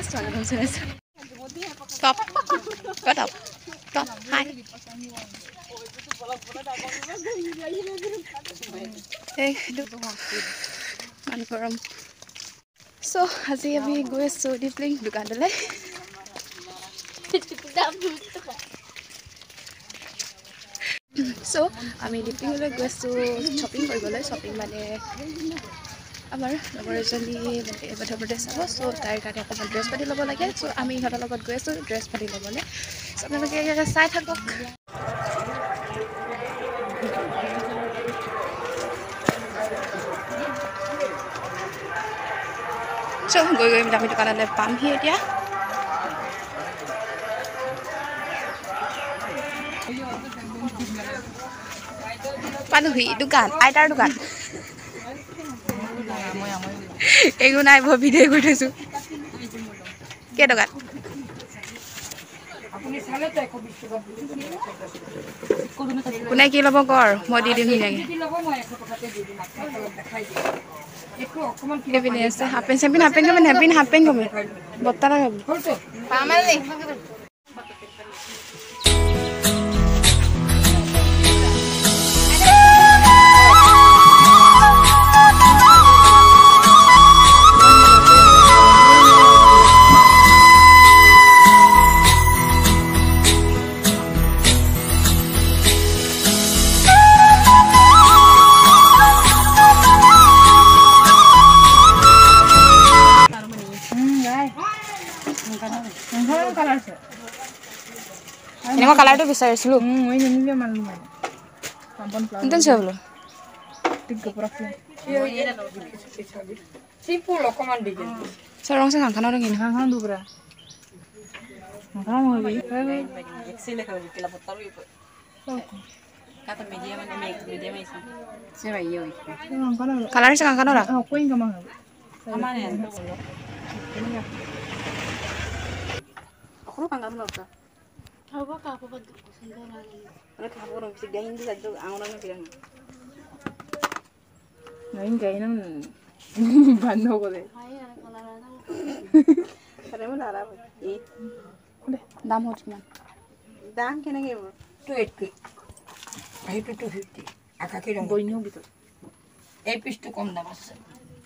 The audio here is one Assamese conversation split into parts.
Top. Go top. Top. Hi. Hey, do. So, আজি আমি গৈ আছো ডিপলিং দোকানলৈ। So, আমি ডিপলিংলৈ গৈ আছো শ্বপিং কৰিবলৈ। শ্বপিং মানে আমাৰ লগৰ এজনী মধ্যপ্ৰদেশ যাব। চ' তাইৰ কাৰণে অকণমান ড্ৰেছ পাতি ল'ব লাগে। চ' আমি ইহঁতৰ লগত গৈ আছো ড্ৰেছ পাতি ল'বলৈ। চ' আপোনালোকে চাই থাকক। চ' গৈ আমি দোকানলৈ পামহি এতিয়া। পালোহি দোকান, আইতাৰ দোকান। একো নাই, মই ভিডিঅ' কৰি থৈছো। কেইটকাত? কোনে কি ল'ব কৰ, মই দি দিম ধুনীয়াকৈ। পিন্ধি আছে হাফ পেণ্ট চেম্পিন, হাফ পেণ্ট কমেন, হাফ পেণ্ট কমেন বৰ্তা নাই এনেকুৱা কালাৰটো বিচাৰিছিলো। দাম হ'ল কিমান? দাম কেনেকৈ? 280 250 আকাশী ৰং বইনো ভিতৰত এই পিচটো কম দাম আছে।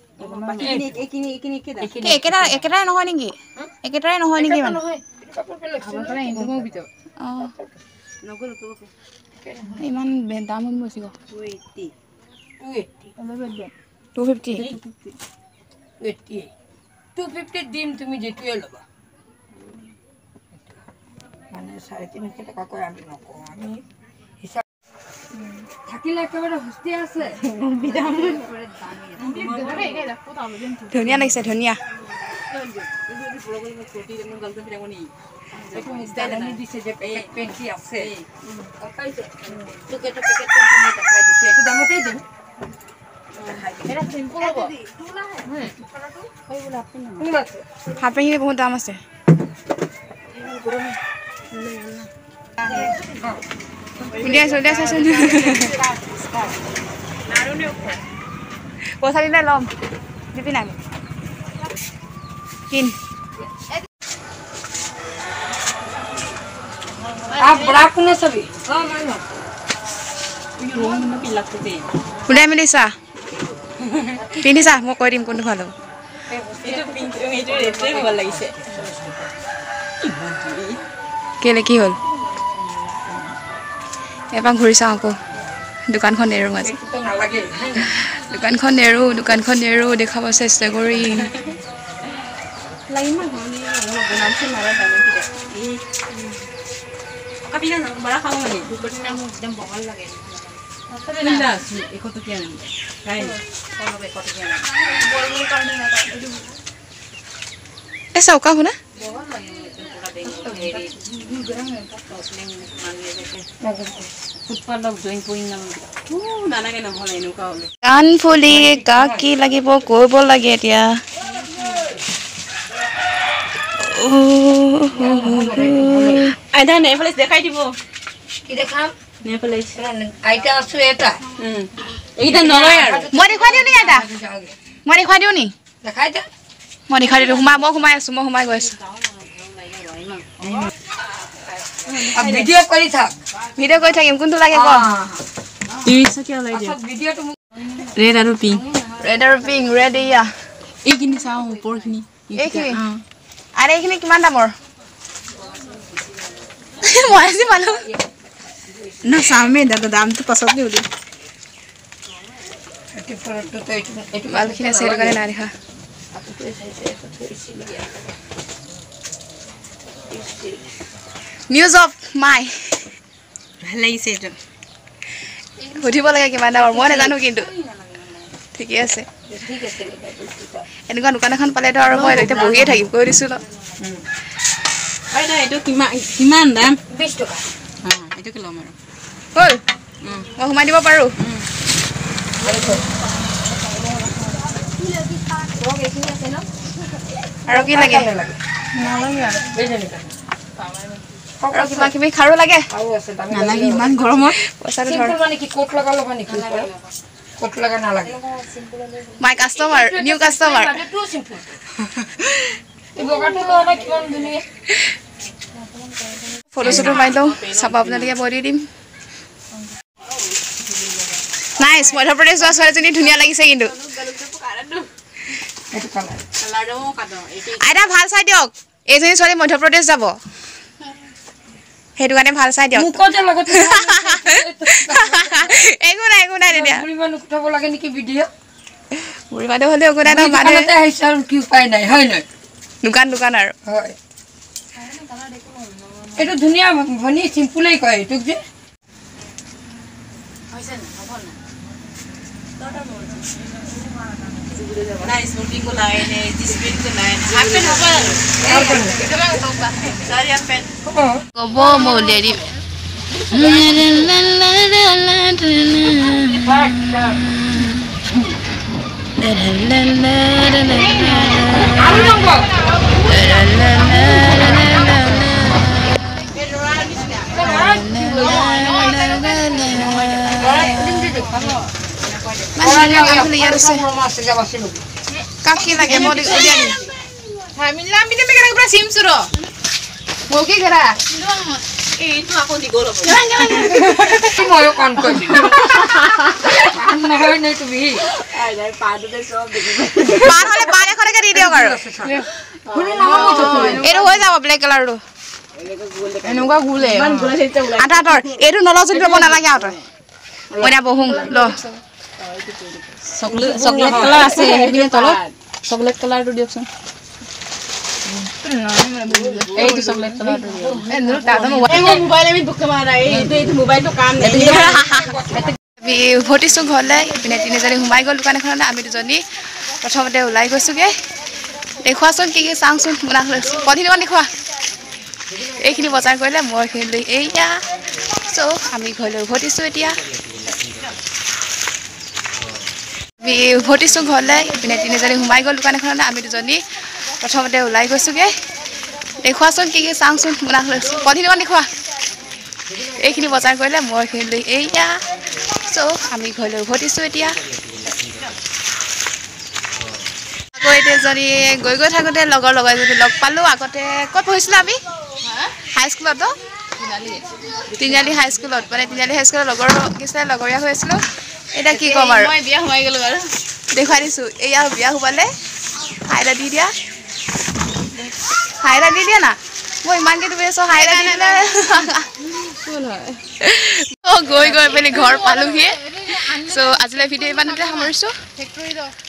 একেটাই নহয় নেকি? একেটাই নহয় নেকি? ইমান দাম হ'ল বেছি। 250 দিম, তুমি যেটোৱে ল'বা। মানে 350 টকাকৈ আমি নকওঁ, আমি হিচাপ থাকিলে একেবাৰে সুস্থি আছে। ধুনীয়া লাগিছে, ধুনীয়া। হাফ পেণ্ট বহুত দাম আছে। পইচা দিলে ল'ম, দিবি নাই কিন। ওলাই মেলিছা পিন্ধিছা, মই কৈ দিম কোনটো ভাল হ'ব। কেলে কি হ'ল? এবাৰ ঘূৰি চাওঁ আকৌ। দোকানখন নেৰো, আজি দোকানখন নেৰো দেখাব চেষ্টা কৰি। চৌকা শুনা কাণ ফুলি কাক কি লাগিব কৰিব লাগে এতিয়া। আইতা নেফালিছ দেখাই দিব। কি দেখাম? নেফালিছ আইতা আছো এটা। এইটা নলয় আৰু মই দেখুৱাই দিওঁ নি? আইতা মই দেখুৱাই দিওঁ নি? দেখাই দে। মই দেখাই দিলোঁ মই সোমাই আছোঁ মই সোমাই গৈ আছোঁ ভিডিঅ' কৰি থাকিম কোনটো লাগে ক ৰেড আৰু পিংক ৰেড এয়া এইখিনি চাওঁ ওপৰখিনি এইখিনি আৰু এইখিনি কিমান দামৰ মই আজি পালোঁ না চামেই দাদা দামটো পাছত দিওঁ দিম মালখিনি আছে সেইটো কাৰণে নাই দেখা নিউজ অফ মাই ভাল লাগিছে এইটো সুধিব লাগে কিমান দামৰ মই নাজানো কিন্তু ঠিকে আছে এনেকুৱা দোকান এখন পালেতো আৰু মই এতিয়া বহিয়ে থাকিম কৈ দিছোঁ ন এইটো কিমান দাম 20 টকা এইটোকে ল'ম আৰু হ'ল মই সোমাই দিব পাৰোঁ আৰু কি লাগে আৰু কিবা কিবি খাৰু লাগে নালাগে ইমান গৰমত পইচাটো ধৰ কোট লগা ল'বা নেকি কোট লগা নালাগে my customer new customer photo চটো মাৰি লওঁ চাব আপোনালোকে মই দি দিম নাইচ মধ্যপ্ৰদেশ যোৱা ছোৱালীজনী ধুনীয়া লাগিছে কিন্তু আইতা ভাল চাই দিয়ক এইজনী ছোৱালী মধ্যপ্ৰদেশ যাব সেইটো কাৰণে ভাল চাই দিয়ক একো নাই তেতিয়া বুঢ়ী মানুহ হ'লেও একো নাই দোকান আৰু এইটো ধুনীয়া ভনী চিম্পুলেই কয় এইটোক যে ক'ব মই উলিয়াই দিম কাকি লাগে মই উলিয়াই দিম মৌকি ঘেৰা এইটো আকৌ দীঘল হ'ব ময়ো কাম কৰিম নহয় নে তুমি পান হ'লে পান এখনকে দি দিয়ক আৰু এইটো হৈ যাব ব্লেক কালাৰটো এনেকুৱা গোলে আধা তৰ এইটো নলওঁ যদি ল'ব নালাগে আৰু তই মই এতিয়া বহোঁ ল চকলেট কালাৰ আছে সেইপিনে তলত চকলেট কালাৰটো দিয়কচোন এইটো চকলেট কালাৰটো মোবাইল আমি দুখ মাৰা এইটো মোবাইলটো কাম নাই আমি উভতিছোঁ ঘৰলৈ ইপিনে তিনিজনী সোমাই গ'ল দোকান এখনলৈ আমি দুজনী প্ৰথমতে ওলাই গৈছোঁগৈ দেখুৱাচোন কি চাওঁচোন মোনা লৈছোঁ পলিথিনখন দেখুওৱা এইখিনি বজাৰ কৰিলে মই এইখিনি লৈ এয়া চ' আমি ঘৰলৈ উভতিছোঁ এতিয়া আমি উভতিছোঁ ঘৰলৈ ইপিনে তিনিজনী সোমাই গ'ল দোকান এখনলৈ আমি দুজনী প্ৰথমতে ওলাই গৈছোঁগৈ দেখুৱাচোন কি চাওঁচোন মোনা লৈছোঁ পলিথিনখন দেখুওৱা এইখিনি বজাৰ কৰিলে মই এইখিনি লৈ এয়া চ' আমি ঘৰলৈ উভতিছোঁ এতিয়া আকৌ এতিয়াজনী গৈ থাকোঁতে লগৰ এজনী লগ পালোঁ আগতে ক'ত পঢ়িছিলোঁ আমি হাইস্কুলত তিনিআলি হাইস্কুলত মানে তিনিআলি হাইস্কুলত লগৰীয়া হৈ আছিলোঁ এতিয়া কি ক'ম আৰু মই বিয়া সোমাই গ'লোঁ বাৰু দেখুৱাই দিছোঁ এয়া বিয়া সোমালে হাইৰা দি দিয়া না মই ইমানকৈ তুমি আছোঁ হাইৰা দি দিলে গৈ পেলি ঘৰ পালোহি চ' আজিলৈ ভিডিঅ' ইমানতে সামৰিছোঁ